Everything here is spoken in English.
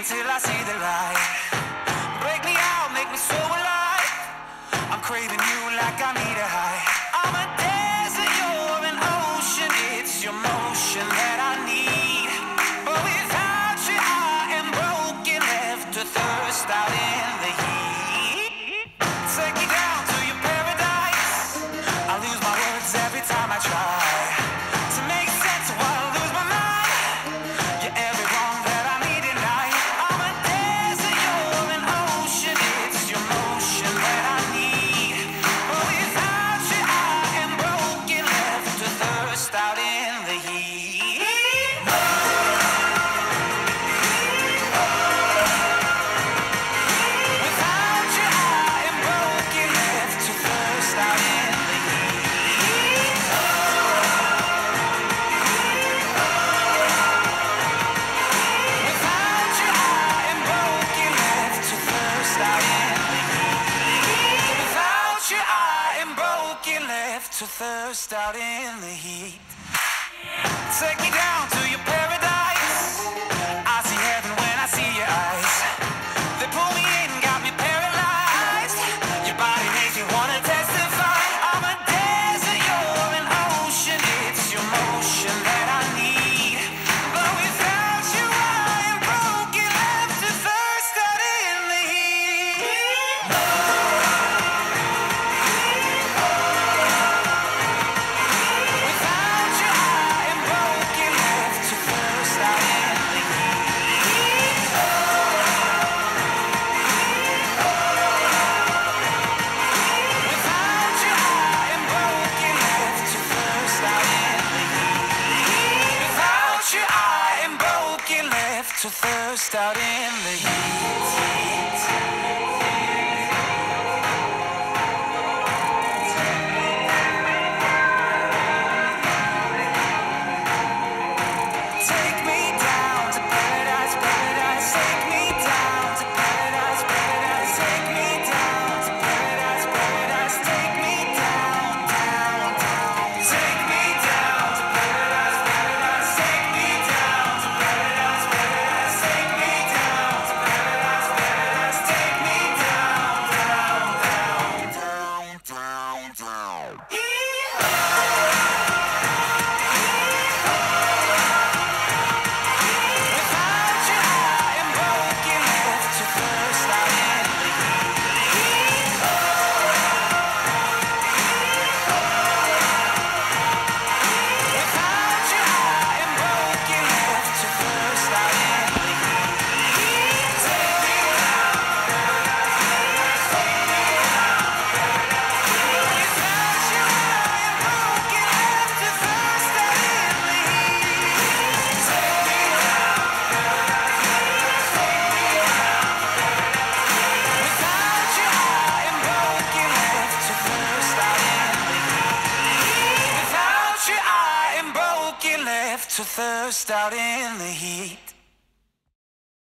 until I see the light. Break me out, make me so alive. I'm craving you like I need a high. I'm a desert, you're an ocean. It's your motion that I need. But without you I am broken, left to thirst out in the heat. Take me down to your paradise. I lose my words every time I try to make sense while I lose my mind. You're every wrong that I need tonight. I'm a desert, you're an ocean. It's your motion that I need. But without you I am broken, left to thirst out in the heat. Without you I am broken, left to thirst out in the heat. Without you I am broken, left to thirst out in the heat. Without you I am broken, left to thirst out in the heat. Take me down to your paradise. I see heaven when I see your eyes. They pull me in, got me paralyzed. Your body makes me wanna testify. I'm a desert, you're an ocean. It's your motion that I need. But without you I am broken, left to thirst out in the heat. Without you I am broken, left to thirst out in the heat. Without you I am broken, left to thirst out in the heat. Without you I am broken, left to thirst out in the heat. Take me down to paradise, paradise. Take me down to paradise, paradise. Take me down to paradise, paradise. Take me down, down, down. Take me down to paradise, paradise. Take me down to paradise, paradise. Take me down to paradise, paradise. Take me down, down, down, down, down, down. Without you I am broken, left to thirst out in the heat. Without you I am broken, left to thirst out in the heat. Take me down. Without you I am broken, left to thirst out in the heat. Take me down. Without you I am broken, left to thirst out in the heat. Without you I am broken, left to thirst out in the heat.